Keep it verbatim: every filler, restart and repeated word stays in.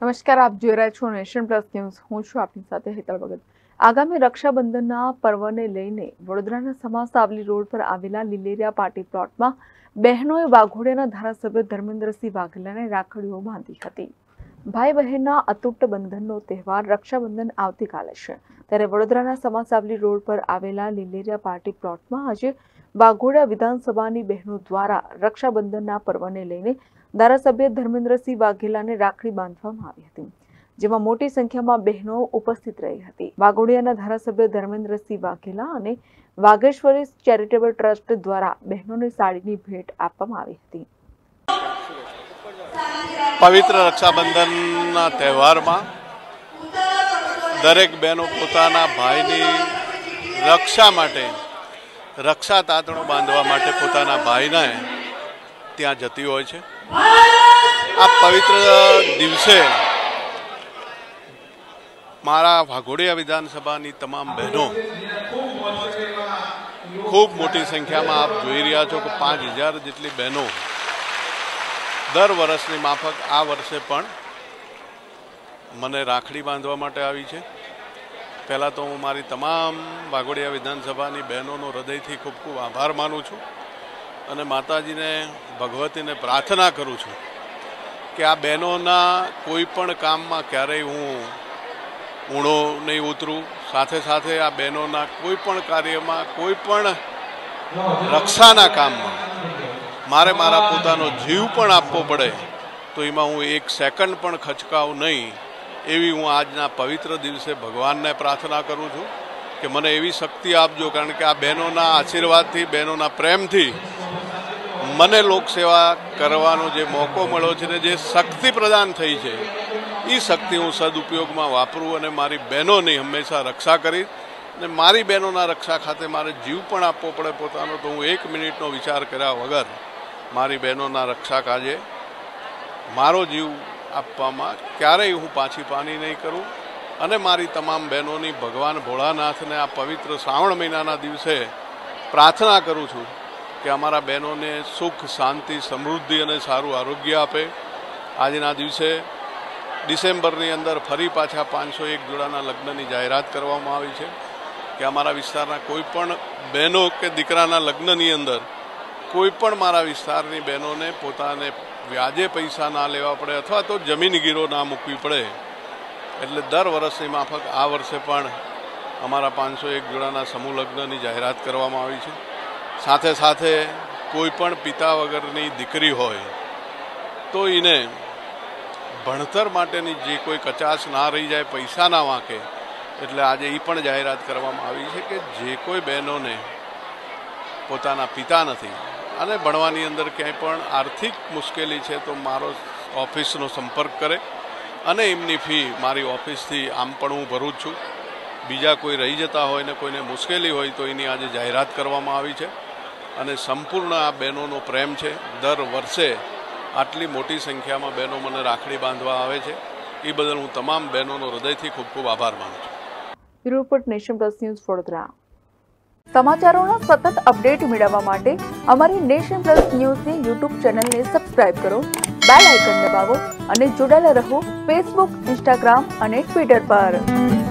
નમસ્કાર, આપ જોઈ રહ્યા છો નેશન પ્લસ ન્યૂઝ. હું છું આપની સાથે હેતલ ભગત. આગામી રક્ષાબંધનના પર્વને લઈને વડોદરાના સમા સાવલી રોડ પર આવેલા લીલેરિયા પાર્ટી પ્લોટમાં બહેનોએ વાઘોડિયાના ધારાસભ્ય ધર્મેન્દ્રસિંહ વાઘેલાને રાખડીઓ બાંધી હતી. ભાઈ બહેનના અતૂટ બંધનનો તહેવાર રક્ષાબંધન આવતીકાલે છે, ત્યારે વડોદરાના સમા સાવલી રોડ પર આવેલા લીલેરિયા પાર્ટી પ્લોટમાં આજે વાઘોડિયા વિધાનસભાની બહેનો દ્વારા રક્ષાબંધનના પર્વને લઈને ધારાસભ્ય ધર્મેન્દ્રસિંહ વાઘેલાને રાખડી બાંધવામાં આવી હતી, જેમાં મોટી સંખ્યામાં બહેનો ઉપસ્થિત રહી હતી. વાઘોડિયાના ધારાસભ્ય ધર્મેન્દ્રસિંહ વાઘેલા અને વાઘેશ્વરી ચેરિટેબલ ટ્રસ્ટ દ્વારા બહેનોને સાડીની ભેટ આપવામાં આવી હતી. પવિત્ર રક્ષાબંધનના તહેવારમાં દરેક બહેનો પોતાના ભાઈની રક્ષા માટે રક્ષા તાતણો બાંધવા માટે પોતાના ભાઈને ત્યાં જતી હોય છે. આ પવિત્ર દિવસે મારા વાઘોડિયા વિધાનસભાની તમામ બહેનો ખૂબ મોટી સંખ્યામાં આપ જોઈ રહ્યા છો કે પાંચ હજાર જેટલી બહેનો દર વર્ષની માફક આ વર્ષે પણ મને રાખડી બાંધવા માટે આવી છે. પહેલાં તો હું મારી તમામ વાઘોડિયા વિધાનસભાની બહેનોનો હૃદયથી ખૂબ ખૂબ આભાર માનું છું અને માતાજીને ભગવતીને પ્રાર્થના કરું છું કે આ બહેનોના કોઈ પણ કામમાં ક્યારેય હું ઊણો નહીં ઉતરું. સાથે સાથે આ બહેનોના કોઈ પણ કાર્યમાં, કોઈ પણ રક્ષાના કામમાં મારે મારા પોતાનો જીવ પણ આપવો પડે તો એમાં હું એક સેકન્ડ પણ ખચકાવું નહીં, એવી હું આજના પવિત્ર દિવસે ભગવાનને પ્રાર્થના કરું છું કે મને એવી શક્તિ આપજો. કારણ કે આ બહેનોના આશીર્વાદથી, બહેનોના પ્રેમથી મને લોકસેવા કરવાનો જે મોકો મળ્યો છે ને જે શક્તિ પ્રદાન થઈ છે, એ શક્તિ હું સદુપયોગમાં વાપરું અને મારી બહેનોની હંમેશા રક્ષા કરીશ. અને મારી બહેનોના રક્ષા ખાતે મારે જીવ પણ આપવો પડે પોતાનો, તો હું એક મિનિટનો વિચાર કર્યા વગર મારી બહેનોના રક્ષા કાજે મારો જીવ આપવામાં ક્યારેય હું પાછી પાની નહીં કરું. અને મારી તમામ બહેનોની ભગવાન ભોળાનાથને આ પવિત્ર શ્રાવણ મહિનાના દિવસે પ્રાર્થના કરું છું કે અમારા બહેનોને સુખ, શાંતિ, સમૃદ્ધિ અને સારું આરોગ્ય આપે. આજના દિવસે ડિસેમ્બરની અંદર ફરી પાછા પાંચસો એક જોડાના લગ્નની જાહેરાત કરવામાં આવી છે કે અમારા વિસ્તારના કોઈ પણ બહેનો કે દીકરાના લગ્નની અંદર કોઈ પણ મારા વિસ્તારની બહેનોને પોતાને વ્યાજે પૈસા ના લેવા પડે અથવા તો જમીન ગીરો ના મૂકવી પડે. એટલે દર વર્ષની માફક આ વર્ષે પણ અમારા પાંચસો એક જોડાના સમૂહ લગ્નની જાહેરાત કરવામાં આવી છે. સાથે સાથે કોઈ પણ પિતા વગરની દીકરી હોય તો એને ભણતર માટેની જે કોઈ કચાશ ના રહી જાય, પૈસા ના વાંકે, એટલે આજે એ પણ જાહેરાત કરવામાં આવી છે કે જે કોઈ બહેનોને પોતાના પિતા નથી અને ભણવાની અંદર ક્યાંય પણ આર્થિક મુશ્કેલી છે તો મારો ઓફિસનો સંપર્ક કરે અને એમની ફી મારી ઓફિસથી આમ પણ હું ભરું જ છું. બીજા કોઈ રહી જતા હોય ને કોઈને મુશ્કેલી હોય તો એની આજે જાહેરાત કરવામાં આવી છે. અને સંપૂર્ણ આ બહેનોનો પ્રેમ છે. દર વર્ષે આટલી મોટી સંખ્યામાં બહેનો મને રાખડી બાંધવા આવે છે, એ બદલ હું તમામ બહેનોનો હૃદયથી ખૂબ ખૂબ આભાર માનું છું. Bureau report, nation plus news, Vadodara. સમાચારોના સતત અપડેટ મેળવવા માટે અમારી નેશન પ્લસ ન્યૂઝની યુટ્યુબ ચેનલને સબસ્ક્રાઇબ કરો, બેલ આઇકન દબાવો અને જોડાયેલા રહો ફેસબુક, ઇન્સ્ટાગ્રામ અને ટ્વિટર પર.